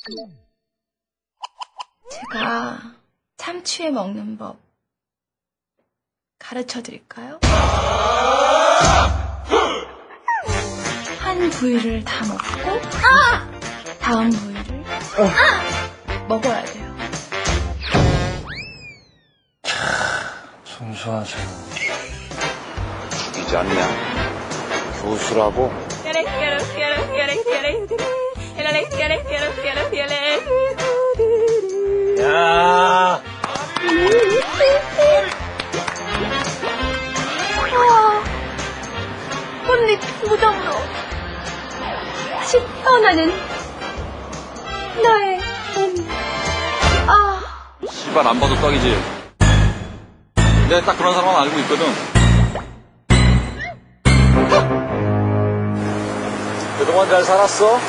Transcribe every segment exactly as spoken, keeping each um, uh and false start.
제가 참치회 먹는 법 가르쳐 드릴까요? 한 부위를 다 먹고 아! 다음 부위를 아! 먹어야 돼요. 순수하셔. 죽이지 않냐? 교수라고? 야! 아, 꽃잎 무덤으로 다시 태어나는 나의 몸. 아. 씨발 안 봐도 떡이지. 내가 딱 그런 사람은 알고 있거든. 그동안 잘 살았어?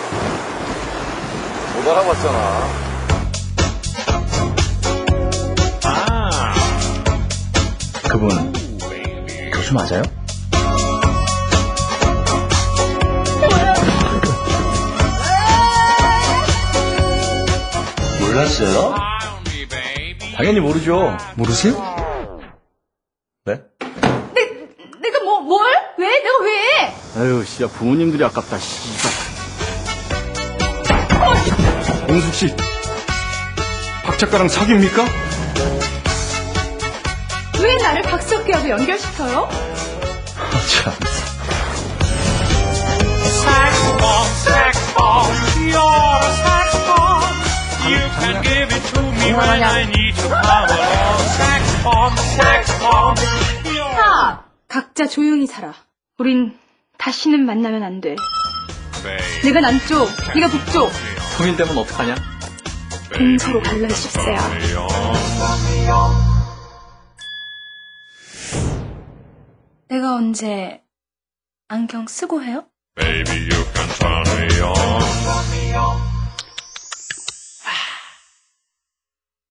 못 알아봤잖아. 아, 그분 교수 맞아요? 몰랐어요? 당연히 모르죠. 모르세요? 네? 내, 내가 뭐, 뭘? 왜? 내가 왜? 아유, 진짜 부모님들이 아깝다, 씨발. 공숙 씨, 박 작가랑 사귀입니까? 왜 나를 박석기하고 연결시켜요? 참. Saxophone, saxophone, you're a saxophone. You can give it to me when I need to come along. Saxophone, saxophone, you're. 자, 각자 조용히 살아. 우린 다시는 만나면 안 돼. 내가 남쪽, 네가 북쪽. 성인 되면 어떡하냐? 동서로 갈라십세요. 내가 언제 안경 쓰고 해요? Baby, you can turn me on.